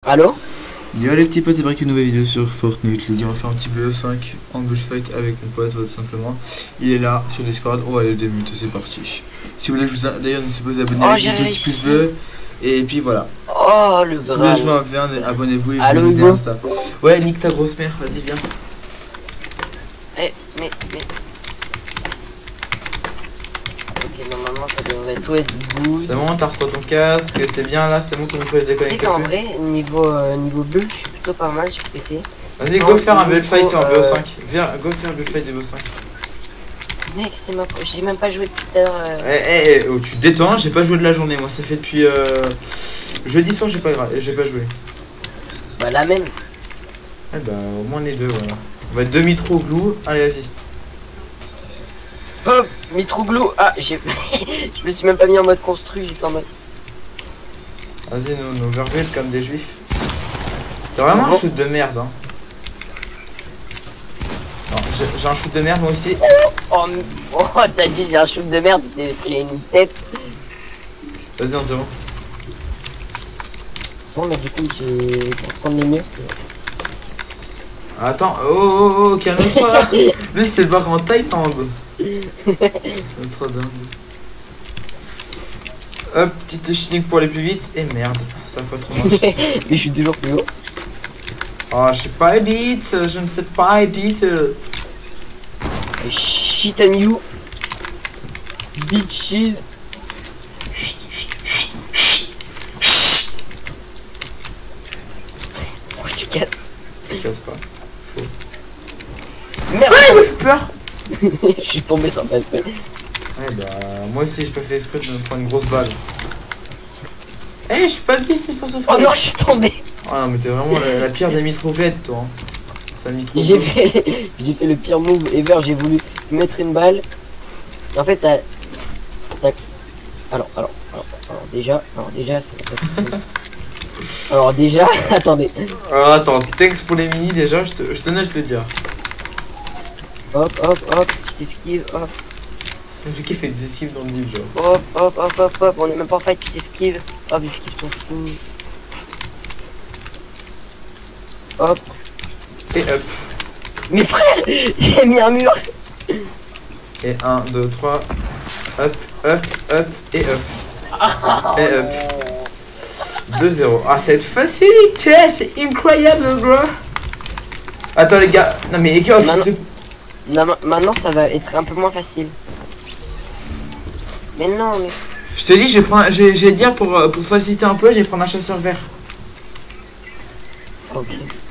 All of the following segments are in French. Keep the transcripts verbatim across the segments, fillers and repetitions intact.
Allô? Yo les petits potes, c'est vrai qu'une nouvelle vidéo sur Fortnite. Le gars, on va faire un petit B E cinq en bullfight avec mon pote, tout simplement. Il est là sur Discord. Oh, allez, deux minutes, c'est parti. Si vous voulez, je vous a... d'ailleurs, n'hésitez pas à vous abonner oh, avec le petit pouce bleu. Et puis voilà. Oh, le si vous voulez jouer un V un, abonnez-vous et vous me dites ça. Ouais, nique ta grosse mère, vas-y, viens. Eh, mais, mais. Ok, normalement, ça devrait tout être good. C'est bon, t'as retrouvé ton casque, t'es bien là, c'est bon, ton micro les a connectés. Tu sais qu'en vrai, niveau, euh, niveau build, je suis plutôt pas mal sur P C. Vas-y, go faire un bullfight en B O cinq. Viens, go faire un bullfight de B O cinq. Mec, c'est ma. J'ai même pas joué tout à l'heure. Euh... Eh, eh, oh, tu te détends, j'ai pas joué de la journée, moi, ça fait depuis. Euh... Jeudi soir, j'ai pas, j'ai pas joué. Bah, la même. Eh bah, au moins les deux, voilà. On va être demi trop glue, allez, vas-y. Hop, Mitroglou. Ah, j'ai. Je me suis même pas mis en mode construit, j'étais en mode. Vas-y, nous, nous vergule comme des juifs. T'as vraiment bon. Un shoot de merde, hein. J'ai un shoot de merde, moi aussi. Oh, oh t'as dit j'ai un shoot de merde, t'es pris une tête. Vas-y, un zéro. Bon, mais du coup, j'ai. Pour prendre les murs, c'est. Attends, oh, oh, oh, calme-toi. Lui, c'est le bar en Thaïlande. C'est trop dingue. Hop, petite chinique pour aller plus vite. Et merde, ça va pas trop marcher. Mais je suis toujours plus haut. Oh, je sais pas edit, je ne sais pas edit. Shit on you. Bitches. Chut, chut, chut, chut, chut. Pourquoi tu casses? Je casse pas. Faux. Merde, ouais, il me fait peur. Je suis tombé sans faire exprès. Ouais bah moi aussi j'ai pas fait exprès de me prendre une grosse balle. Eh hey, je suis pas le piste, c'est pour se faire. Oh non, je suis tombé. Ah non mais t'es vraiment la, la pire des mitroclettes toi. Hein. J'ai fait j'ai fait le pire move ever, j'ai voulu te mettre une balle. En fait t'as. Alors, alors, alors, alors déjà, alors déjà c'est. Alors déjà, attendez. Alors attends, thanks pour les mini déjà, je te, je te note le dire. Hop, hop, hop, petite esquive, hop. J'ai kiffé des esquives dans le livre, genre. Hop, hop, hop, hop, hop, on est même pas en fight, petite esquive. Hop, esquive ton chou. Hop. Et hop. Mais frère, j'ai mis un mur. Et un, deux, trois. Hop, hop, hop, et hop. Oh, et hop. deux zéro. Ah, cette facilité, c'est incroyable, bro. Attends, les gars. Non, mais les gars, maintenant, non, maintenant, ça va être un peu moins facile. Mais non, mais. Je te dis, je vais prendre. Je vais dire pour, pour faciliter un peu, je vais prendre un chasseur vert. Ok.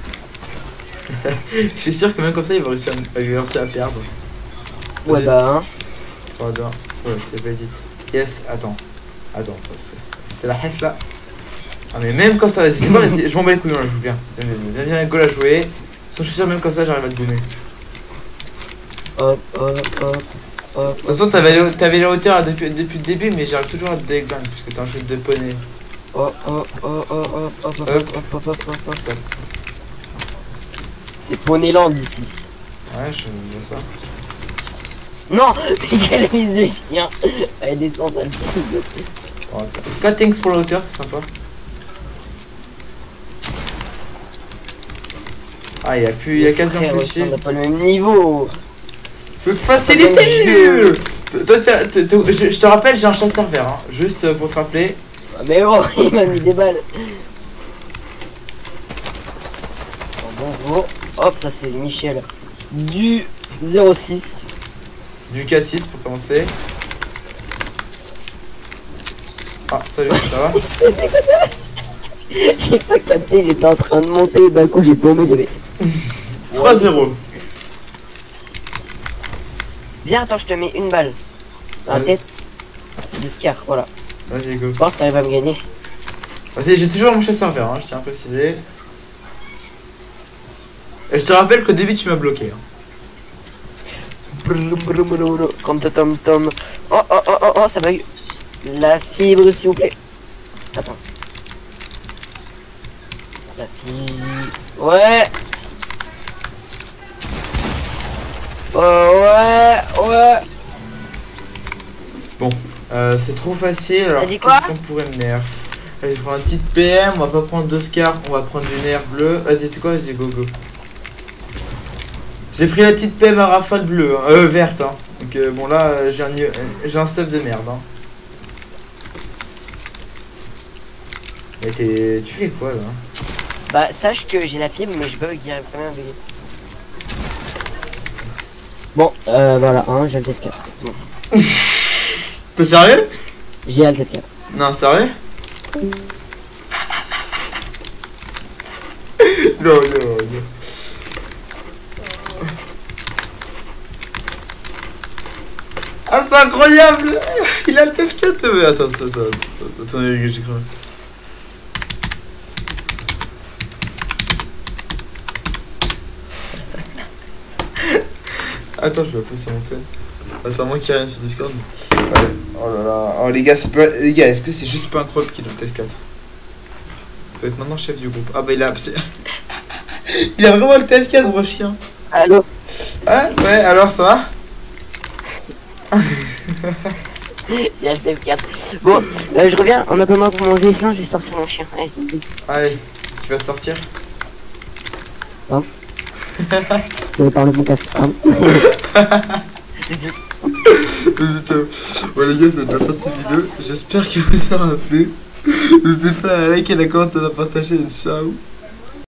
Je suis sûr que même comme ça, il va réussir à, il va réussir à perdre. Ouais, bah, hein. trois, deux, ouais, c'est pas dit. Yes, attends. Attends, c'est la hesse là. Ah, mais même comme ça, vas-y, c'est pas, vas-y, je m'en bats les couilles, là, je vous viens. Viens, viens, viens, go la jouer. Sans je suis sûr, même comme ça, j'arrive à te gommer. Hop, hop, hop. De toute façon, t'avais t'avais la hauteur depuis, depuis le début, mais j'arrive toujours à te déglinguer puisque t'es un jeu de poney. Oh, oh, oh, oh, oh, hop, hop, hop, hop, hop, hop, hop. C'est Poneyland ici. Ouais, je vois ça. Non, mais quelle mise de chien. Elle descend, ça le petit. En tout cas, thanks pour la hauteur, c'est sympa. Ah, il y a plus, il y a quasiment plus. On n'a pas le même niveau. C'est facilité nul. Toi, je te rappelle, j'ai un chasseur vert, hein, juste pour te rappeler. Ah mais bon, il m'a mis des balles. Bon, bonjour. Hop, ça c'est Michel. Du zéro six. Du K six pour commencer. Ah, salut, ça va? J'ai pas capté, j'étais en train de monter, d'un coup j'ai tombé, j'avais. trois zéro. Viens, attends, je te mets une balle. Dans la tête de Scar, voilà. Vas-y, go. Voir si t'arrives à me gagner. Vas-y, j'ai toujours mon chasseur vert, hein, je tiens à préciser. Et je te rappelle qu'au début, tu m'as bloqué. Hein. Comme tom tom. Oh, oh, oh, oh, oh, ça bug. La fibre, s'il vous plaît. Attends. La fibre. Ouais. Oh, ouais, ouais. Bon, euh, c'est trop facile. Alors, qu'est-ce qu'on pourrait me nerf? Allez, je prends une petite P M, on va pas prendre d'Oscar, on va prendre une air bleue. Vas-y, c'est quoi? Vas-y, go go. J'ai pris la petite P M à rafale bleue, hein. euh, verte. Hein. Donc euh, bon là, euh, j'ai un, euh, j'ai un stuff de merde. Hein. Mais t'es... tu fais quoi là? Bah sache que j'ai la fibre, mais je bug direct quand même avec. Bon, euh, voilà, hein, j'ai Alt F quatre, c'est bon. T'es sérieux? J'ai Alt F quatre. Non, sérieux? Non, non, non. Ah, c'est incroyable! Il a le F quatre, mais attends, attends, attends, attends, attendez, j'ai cru. Attends, je vais appuyer sur mon tel. Attends, moi qui ai rien sur Discord. Ouais. Oh là là. Oh les gars, ça peut... les gars, est-ce que c'est juste pas incroyable qu'il a le F quatre? Il peut être maintenant chef du groupe. Ah bah il a... il a vraiment le T F quatre, ce gros chien. Allô? Ah ouais, alors ça va? J'ai Alt F quatre. Bon, euh, je reviens. En attendant pour manger sinon je vais sortir mon chien. Allez, si. Allez, tu vas sortir? Hein? Je vais parler de mon casque. Hein? Bon les gars, c'est de la fin de cette vidéo. J'espère que vous aura plu. N'hésitez pas à liker, la commenter, à la partager. Ciao.